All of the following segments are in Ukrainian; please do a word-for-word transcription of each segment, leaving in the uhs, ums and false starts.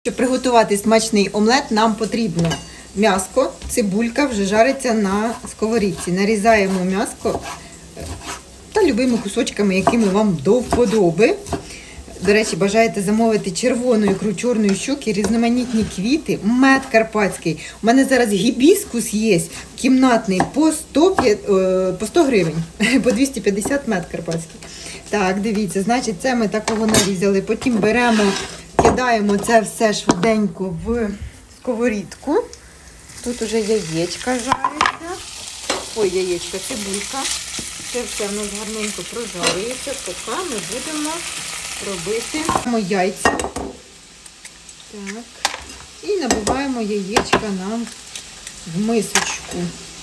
Щоб приготувати смачний омлет, нам потрібно м'яско, цибулька вже жариться на сковорідці. Нарізаємо м'яско та любими кусочками, якими вам до вподоби. До речі, бажаєте замовити червону ікру чорної щуки, різноманітні квіти, мед карпатський. У мене зараз гібіскус є кімнатний по сто, по сто гривень, по двісті п'ятдесят мед карпатський. Так, дивіться, значить, це ми такого нарізали. Потім беремо, кидаємо це все швиденько в сковорідку. Тут уже яєчка жаряться. Ой, яєчка, цибулька. Це все в нас гарненько прожарюється, поки ми будемо робити яйця. Так. І набиваємо яєчка нам в мисочку.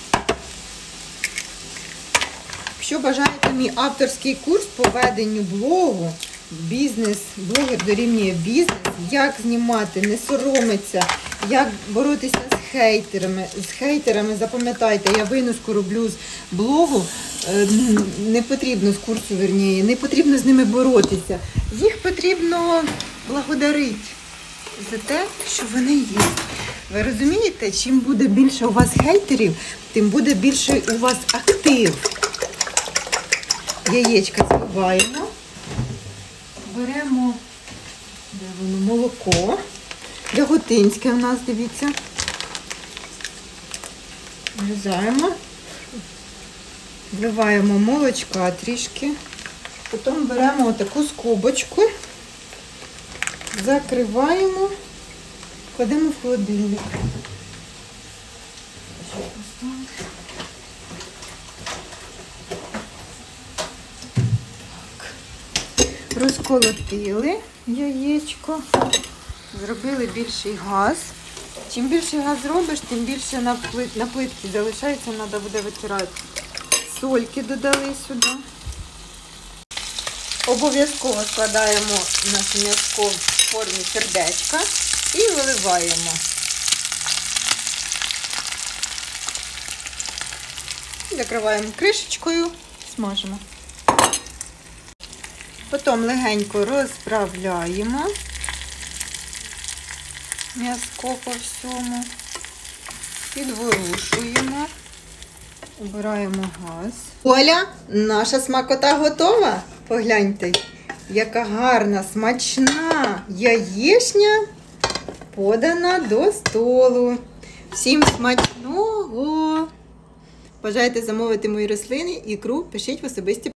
Якщо бажаєте мій авторський курс по веденню блогу, бізнес, блогер дорівнює бізнес, як знімати, не соромиться, як боротися з хейтерами. З хейтерами, запам'ятайте, я виноску роблю з блогу, не потрібно з курсу, верніше, не потрібно з ними боротися. Їх потрібно благодарити за те, що вони є. Ви розумієте, чим буде більше у вас хейтерів, тим буде більше у вас актив. Яєчка збиваємо. Беремо, де воно, молоко. Яготинське у нас, дивіться. Врізаємо. Вливаємо молочка трішки. Потім беремо отаку скобочку. Закриваємо. Кладемо в холодильник. Розколотили яєчко, зробили більший газ. Чим більший газ зробиш, тим більше на, плит, на плитці залишається, треба буде витирати. Сольки додали сюди. Обов'язково складаємо наше м'яско в формі сердечка і виливаємо. Закриваємо кришечкою, смажимо. Потім легенько розправляємо м'яско по всьому, підворушуємо, обираємо газ. Оля, наша смакота готова? Погляньте, яка гарна, смачна яєчня подана до столу. Всім смачного! Бажаєте замовити мої рослини, ікру, пишіть в особисті